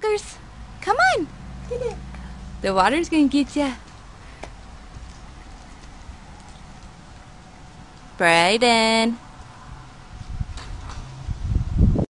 suckers. Come on. The water's gonna get ya. Braiden.